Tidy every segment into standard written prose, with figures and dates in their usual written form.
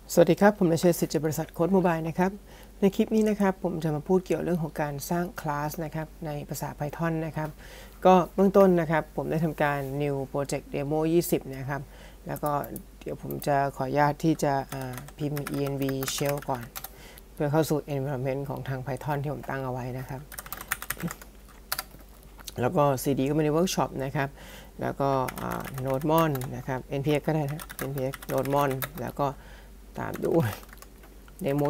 สวัสดีครับผมนายเชษฐ์สิทธิ์จากบริษัทโค้ดโมบายนะครับในคลิปนี้นะครับผมจะมาพูดเกี่ยวเรื่องของการสร้างคลาสนะครับในภาษา Python นะครับก็เบื้องต้นนะครับผมได้ทำการ new project demo 20นะครับแล้วก็เดี๋ยวผมจะขออนุญาตที่จะพิมพ์ env shell ก่อนเพื่อเข้าสู่ environment ของทาง Python ที่ผมตั้งเอาไว้นะครับแล้วก็ cd ก็มาใน workshop นะครับแล้วก็nodemon นะครับ npx ก็ได้นะ npx nodemon แล้วก็ตามด้วย demo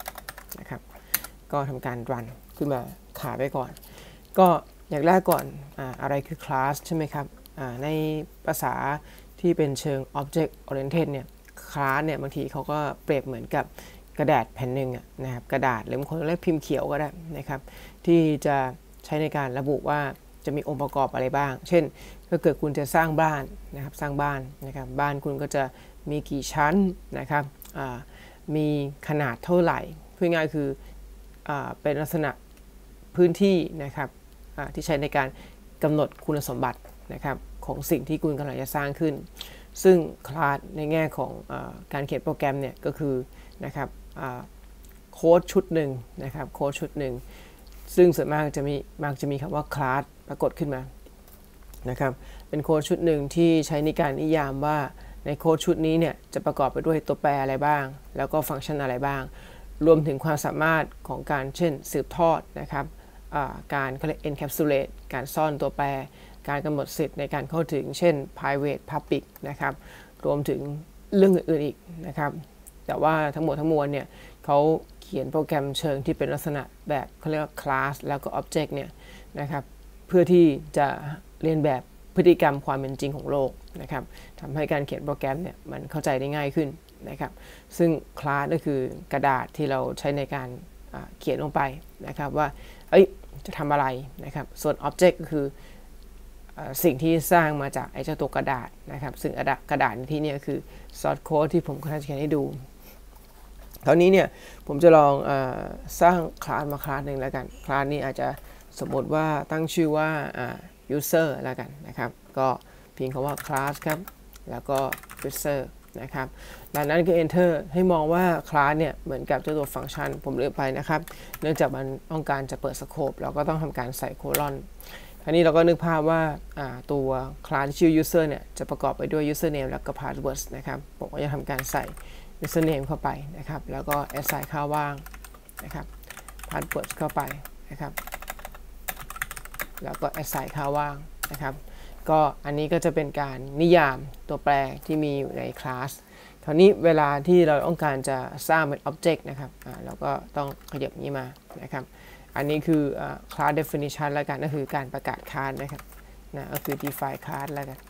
20นะครับก็ทำการ run ขึ้นมาขาไปก่อนก็อย่างแรกก่อนอะไรคือคลาสใช่ไหมครับในภาษาที่เป็นเชิง object oriented เนี่ยคลาสเนี่ยบางทีเขาก็เปรียบเหมือนกับกระดาษแผ่นหนึ่งนะครับกระดาษหรือบางคนเรียกพิมพ์เขียวก็ได้นะครับที่จะใช้ในการระบุว่าจะมีองค์ประกอบอะไรบ้างเช่นถ้าเกิดคุณจะสร้างบ้านนะครับสร้างบ้านนะครับบ้านคุณก็จะมีกี่ชั้นนะครับมีขนาดเท่าไหร่พูดง่ายคือเป็นลักษณะพื้นที่นะครับที่ใช้ในการกำหนดคุณสมบัตินะครับของสิ่งที่คุณกำลังจะสร้างขึ้นซึ่งคลาสในแง่ของการเขียนโปรแกรมเนี่ยก็คือนะครับโค้ดชุดหนึ่งนะครับโค้ดชุดหนึ่งซึ่งส่วนมากจะมีคำว่าคลาสปรากฏขึ้นมานะครับเป็นโค้ดชุดหนึ่งที่ใช้ในการนิยามว่าในโค้ดชุดนี้เนี่ยจะประกอบไปด้วยตัวแปรอะไรบ้างแล้วก็ฟังก์ชันอะไรบ้างรวมถึงความสามารถของการเช่นสืบทอดนะครับการเรียก encapsulate การซ่อนตัวแปรการกำหนดสิทธิ์ในการเข้าถึงเช่น private public นะครับรวมถึงเรื่องอื่นๆอีกนะครับแต่ว่าทั้งหมดทั้งมวลเนี่ยเขาเขียนโปรแกรมเชิงที่เป็นลักษณะแบบเขาเรียกว่า class แล้วก็ object เนี่ยนะครับเพื่อที่จะเรียนแบบพฤติกรรมความเป็นจริงของโลกนะครับทำให้การเขียนโปรแกรมเนี่ยมันเข้าใจได้ง่ายขึ้นนะครับซึ่งคลาสก็คือกระดาษที่เราใช้ในการเขียนลงไปนะครับว่าจะทำอะไรนะครับส่วน Object ก็คือสิ่งที่สร้างมาจากไอ้เจ้าตัวกระดาษนะครับซึ่งกระดาษในที่นี้คือ source code ที่ผมกำลังจะเขียนให้ดูคราวนี้เนี่ยผมจะลองสร้างคลาสมาคลาสหนึ่งแล้วกันคลาสนี้อาจจะสมมติว่าตั้งชื่อว่าuser แล้วกันนะครับก็เพียงคำว่า class ครับแล้วก็ user นะครับดังนั้นก็ enter ให้มองว่า class เนี่ยเหมือนกับเจ้าตัวฟังก์ชันผมลืมไปนะครับเนื่องจากมันต้องการจะเปิดสโคปเราก็ต้องทำการใส่โคลอนคราวนี้เราก็นึกภาพว่าตัว class ที่ชื่อ user เนี่ยจะประกอบไปด้วย username แล้วก็ password นะครับผมก็จะทำการใส่ username เข้าไปนะครับแล้วก็ assign ค่าว่างนะครับ password เข้าไปนะครับแล้วก็ assign ค่าว่างนะครับก็อันนี้ก็จะเป็นการนิยามตัวแปรที่มีอยู่ในคลาสคราวนี้เวลาที่เราต้องการจะสร้างเป็น object นะครับเราก็ต้องขยับนี้มานะครับอันนี้คือ class definition แล้วกันก็คือการประกาศคลาสนะครับก็คือ define class แล้วกัน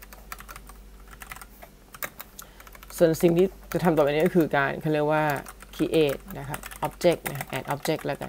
ส่วนสิ่งที่จะทำต่อไปนี้ก็คือการเขาเรียกว่า create นะครับ object นะ add object แล้วกัน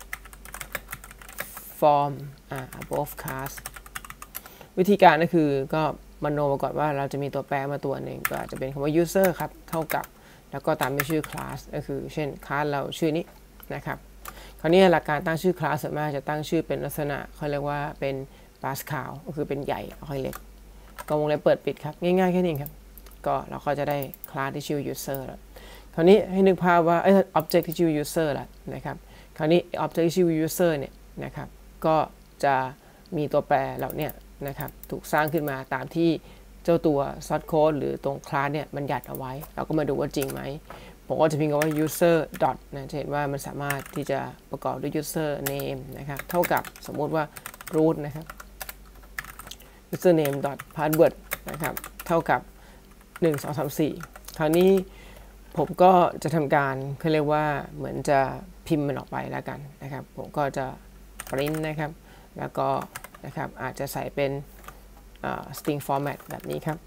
form above class วิธีการก็คือก็มโนมาก่อนว่าเราจะมีตัวแปรมาตัวหนึ่งก็อาจจะเป็นคำว่า user ครับเท่ากับแล้วก็ตามด้วยชื่อ class ก็คือเช่น class เราชื่อนี้นะครับคราวนี้หลักการตั้งชื่อ class ส่วนมากจะตั้งชื่อเป็นลักษณะเขาเรียกว่าเป็น Pascal ก็คือเป็นใหญ่ค่อยเล็กก็วงเล็บเปิดปิดครับง่ายๆแค่นี้ครับก็เราก็จะได้ class ที่ชื่อ user แล้วคราวนี้ให้นึกภาพว่าobject ที่ชื่อ user แล้วนะครับคราวนี้ object ที่ชื่อ user เนี่ยนะครับก็จะมีตัวแปรเหล่านี้นะครับถูกสร้างขึ้นมาตามที่เจ้าตัว source code หรือตรงคลาสเนี่ยมันยัดเอาไว้เราก็มาดูว่าจริงไหมผมก็จะพิมพ์คำว่า user dot จะเห็นว่ามันสามารถที่จะประกอบด้วย user name นะครับเท่ากับสมมุติว่า root นะครับ user name dot password นะครับเท่ากับ1 2 3 4คราวนี้ผมก็จะทำการเขาเรียกว่าเหมือนจะพิมพ์มันออกไปแล้วกันนะครับผมก็จะ print นะครับแล้วก็นะครับอาจจะใส่เป็นstring format แบบนี้ครับ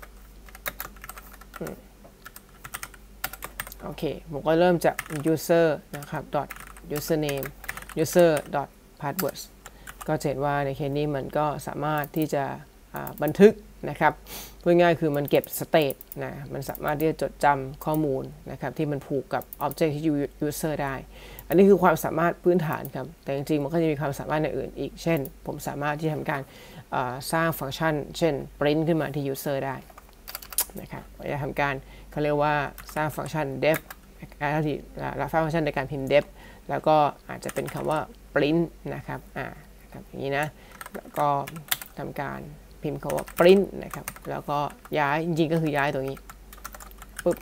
โอเคผมก็เริ่มจาก user นะครับ dot username user dot password ก็เห็นว่าในเคสนี้มันก็สามารถที่จะบันทึกนะครับพูดง่ายคือมันเก็บ state นะมันสามารถที่จะจดจำข้อมูลนะครับที่มันผูกกับ object ที่ user ได้อันนี้คือความสามารถพื้นฐานครับแต่จริงๆมันก็จะมีความสามารถในอื่นอีกเช่นผมสามารถที่ทำการสร้างฟังก์ชันเช่น print ขึ้นมาที่ user ได้นะครับจะทำการเขาเรียกว่าสร้างฟังก์ชัน def รับฟังก์ชันในการพิมพ์ def แล้วก็อาจจะเป็นคำว่า print นะครับอย่างนี้นะแล้วก็ทำการพิมพ์คำว่า print นะครับแล้วก็ย้ายจริงๆก็คือย้ายตรงนี้ปุ๊บ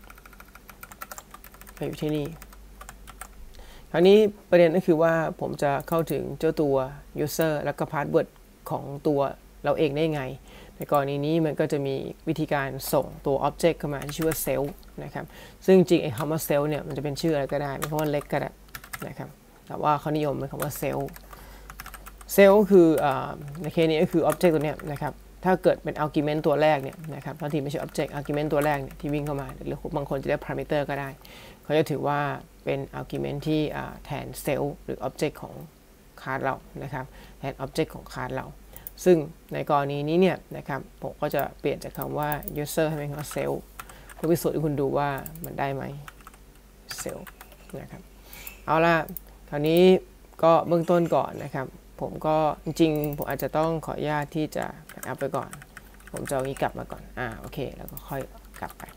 ไปอยู่ที่นี่คราวนี้ประเด็นก็คือว่าผมจะเข้าถึงเจ้าตัว user แล้วก็ password ของตัวเราเองได้ไงในกรณีนี้มันก็จะมีวิธีการส่งตัว object เข้ามาที่ชื่อว่า self นะครับซึ่งจริงไอ้คำว่า self เนี่ยมันจะเป็นชื่ออะไรก็ได้เป็นคำว่าเล็กก็ได้นะครับแต่ว่าเขานิยมเป็นคำว่า self คือในเคสนี้ก็คือ object ตัวเนี้ยนะครับถ้าเกิดเป็น argument ตัวแรกเนี่ยนะครับบางทีไม่ใช่ object argument ตัวแรกเนี่ยที่วิ่งเข้ามาหรือบางคนจะเรียก parameter ก็ได้เขาจะถือว่าเป็น argument ที่แทน self หรือ object ของคลาสเรานะครับแทน object ของคลาสเราซึ่งในกรณีนี้เนี่ยนะครับผมก็จะเปลี่ยนจากคำว่า user ให้เป็นคำว่า self เพื่อพิสูจน์ให้คุณดูว่ามันได้ไหม self นะครับเอาล่ะคราวนี้ก็เบื้องต้นก่อนนะครับผมก็จริงๆผมอาจจะต้องขออนุญาตที่จะอัพไปก่อนผมจะเอานี้กลับมาก่อนโอเคแล้วก็ค่อยกลับไป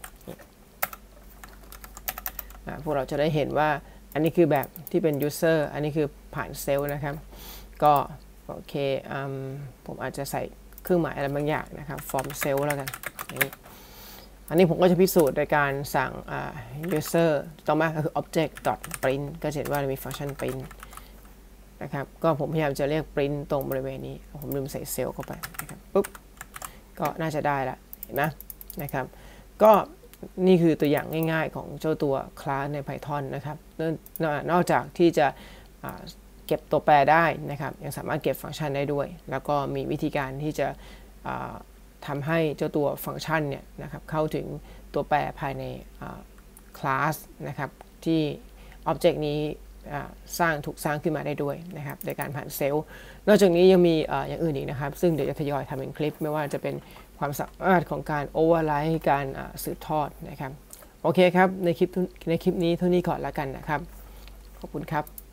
พวกเราจะได้เห็นว่าอันนี้คือแบบที่เป็น user อันนี้คือผ่านเซลล์นะครับก็โอเคผมอาจจะใส่เครื่องหมายอะไรบางอย่างนะครับ from cell แล้วกันอันนี้ผมก็จะพิสูจน์โดยการสั่งuser ต่อมาก็คือ object print ก็จะเห็นว่ามีฟังก์ชัน print นะครับก็ผมพยายามจะเรียก print ตรงบริเวณนี้ผมลืมใส่เซลล์เข้าไปนะครับปุ๊บก็น่าจะได้ละเห็นไหมนะครับก็นี่คือตัวอย่างง่ายๆของเจ้าตัวคลาสใน Python นะครับนอกจากที่จะเก็บตัวแปรได้นะครับยังสามารถเก็บฟังก์ชันได้ด้วยแล้วก็มีวิธีการที่จะทำให้เจ้าตัวฟังก์ชันเนี่ยนะครับเข้าถึงตัวแปรภายในคลาสนะครับที่ Object นี้ถูกสร้างขึ้นมาได้ด้วยนะครับโดยการผ่านเซลล์นอกจากนี้ยังมีอย่างอื่นอีกนะครับซึ่งเดี๋ยวจะทยอยทำเป็นคลิปไม่ว่าจะเป็นความสามารถของการโอเวอร์ไลท์การสืบทอดนะครับโอเคครับในคลิปนี้เท่านี้ก่อนแล้วกันนะครับขอบคุณครับ